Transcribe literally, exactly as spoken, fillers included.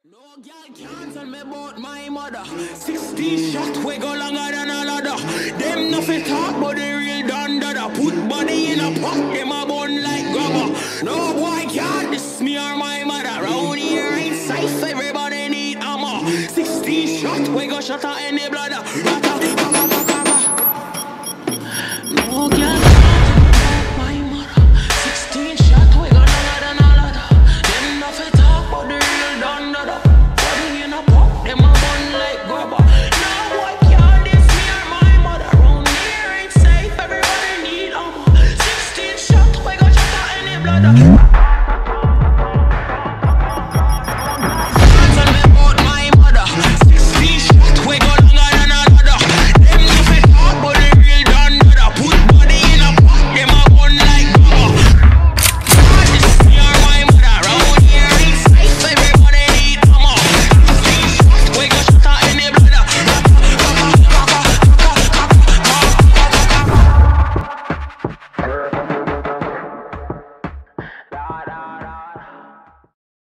No girl can't tell me about my mother. Sixteen shot we go longer than a ladder. Them nothing talk but the real done dada. Put body in a pot, them a bun like grabber. No boy can't diss me or my mother. Round here ain't safe, everybody need armor. Sixteen shot we go shut out any bladder.